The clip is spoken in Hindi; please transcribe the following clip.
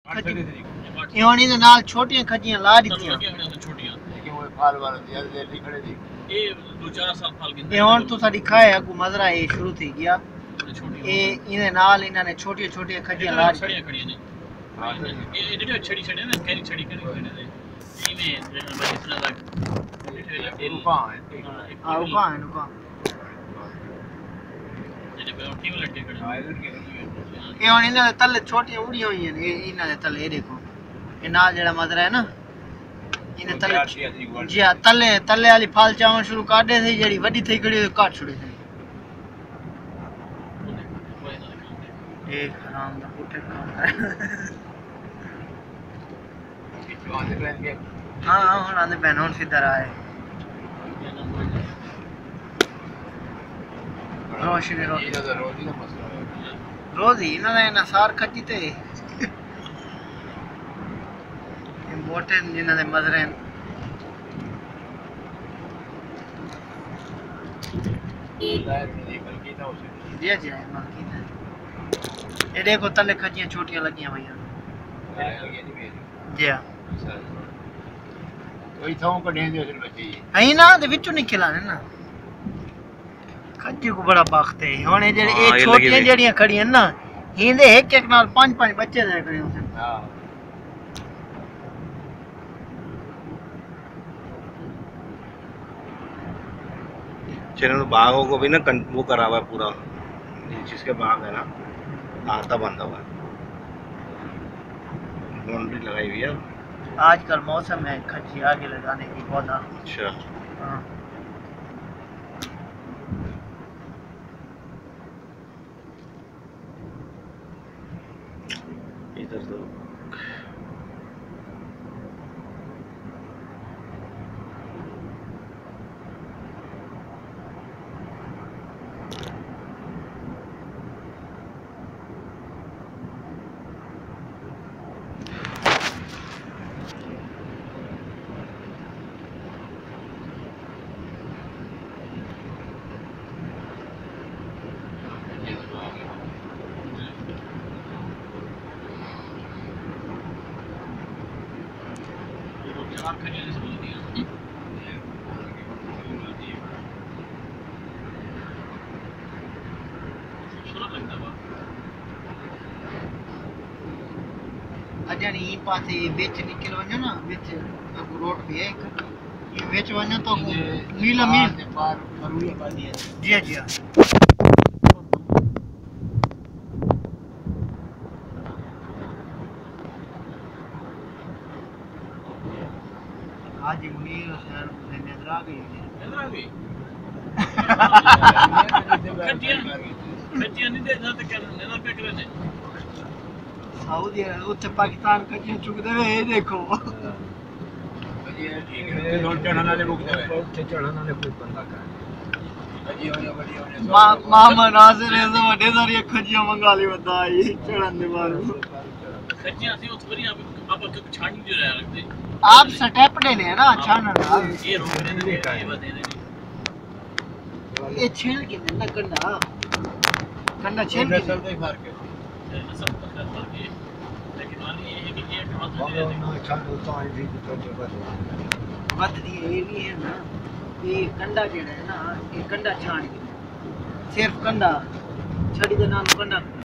ये होनी दे नाल छोटियां खजियां ला दित्तियां छोटियां लेकिन वो फाल वाला यार जल्दी खड़े थी ये 2-4 साल फाल गिनते ये हुन तो साडी खाए अगू मजरा ये शुरू थी गया ये इने नाल इन्हां ने छोटियां छोटियां खजियां ला छड़ियां खड़ियां ने हां ये जेडे छड़ी छड़ी ना कैरी छड़ी करी ने इमे बस इतना लग ऊपर है हां ऊपर है ऊपर जेडे टीम लटके खड़े ये हुन इन्हां दे तले छोटियां उड़ी हुई हैं इन्हां दे तले ये देखो ये नाल जेड़ा मजरा है ना इने तले जी हां तले तले वाली फाल चावण शुरू कर दे थी जेडी वडी थई खड़ी काट छुड़े थे एक हराम दा पुटे काम हां हां हुन आंदे बहन हुन सीधा आए रोशनी रोजी दा मसला है रोजी इना ना सार खची ते इम्पोर्टेंट जिन्ना दे मजरे जी जी मलकीना ये देखो तले खजियां छोटियां लगियां भैया जी हां कोई थां कढे दे उस बच्चे है ना दे विचों निकलाने ना खजी को बड़ा बख्त है हुन ये जेडी ए छोटियां जेडियां खड़ियां ना हिंदे एक एक नाल 5-5 बच्चे दे खड़े होसे हां चैनल बागों को भी ना वो करा हुआ है पूरा जिसके बाग है ना आता बंधा हुआ है बाउंड्री लगाई हुई है आजकल मौसम है खजी आगे लगाने की पौधा अच्छा हां इधर तो अजनी पासे बेच निकल वने ना बेच रोड पे एक ये बेच वने तो मील मील पार मरुया बादी है जी जी आज मुनीर शहर में नजर आ गई खजियां नहीं दे जाते क्या ना पे करने सऊदी उत्ते पाकिस्तान कजी चुक दे ये देखो ये ठीक है दो चढ़ाना ले रुक दे उत्ते चढ़ाना ले कोई बंदा का कजी होने बड़ी होने मामा नासिर है तो बड़े सारी खजियां मंगा ली बताई चढ़न दे मारो खजियां सी उस बड़ी आप छानी जो रहा रखते आप स्टेप देने हैं ना छानन ये रोक दे ये दे ये छील के ना कंडा कंडा छील के चलते फर्क है सब फर्क है लेकिन वाली ये है कि ये बहुत बात ये भी है ना ये कंडा जेड़ा है ना ये कंडा छान के सिर्फ कंडा छड़ी दे नाल कंडा